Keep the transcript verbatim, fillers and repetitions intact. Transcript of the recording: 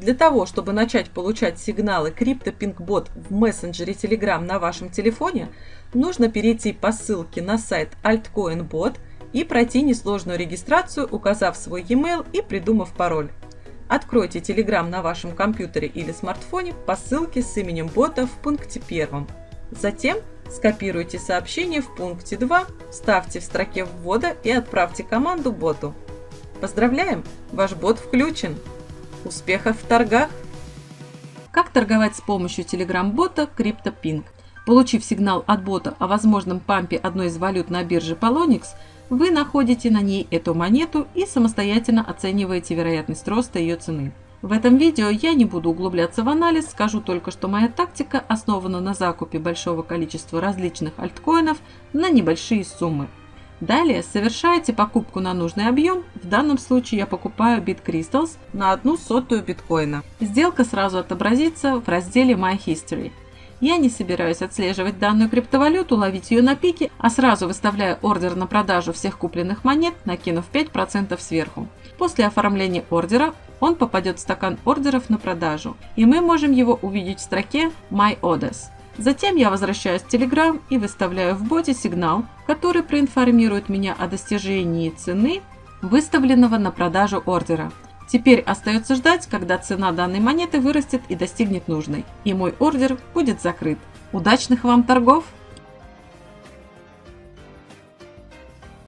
Для того, чтобы начать получать сигналы CryptoPink-бот в мессенджере Telegram на вашем телефоне, нужно перейти по ссылке на сайт AltcoinBot и пройти несложную регистрацию, указав свой e-mail и придумав пароль. Откройте Telegram на вашем компьютере или смартфоне по ссылке с именем бота в пункте первом. Затем скопируйте сообщение в пункте два, вставьте в строке ввода и отправьте команду боту. Поздравляем! Ваш бот включен! Успехов в торгах! Как торговать с помощью Telegram-бота CryptoPink? Получив сигнал от бота о возможном пампе одной из валют на бирже Poloniex, вы находите на ней эту монету и самостоятельно оцениваете вероятность роста ее цены. В этом видео я не буду углубляться в анализ, скажу только, что моя тактика основана на закупе большого количества различных альткоинов на небольшие суммы. Далее совершаете покупку на нужный объем, в данном случае я покупаю BitCrystals на одну сотую биткоина. Сделка сразу отобразится в разделе My History. Я не собираюсь отслеживать данную криптовалюту, ловить ее на пике, а сразу выставляю ордер на продажу всех купленных монет, накинув пять процентов сверху. После оформления ордера он попадет в стакан ордеров на продажу, и мы можем его увидеть в строке My Orders. Затем я возвращаюсь в Telegram и выставляю в боте сигнал, который проинформирует меня о достижении цены, выставленного на продажу ордера. Теперь остается ждать, когда цена данной монеты вырастет и достигнет нужной, и мой ордер будет закрыт. Удачных вам торгов!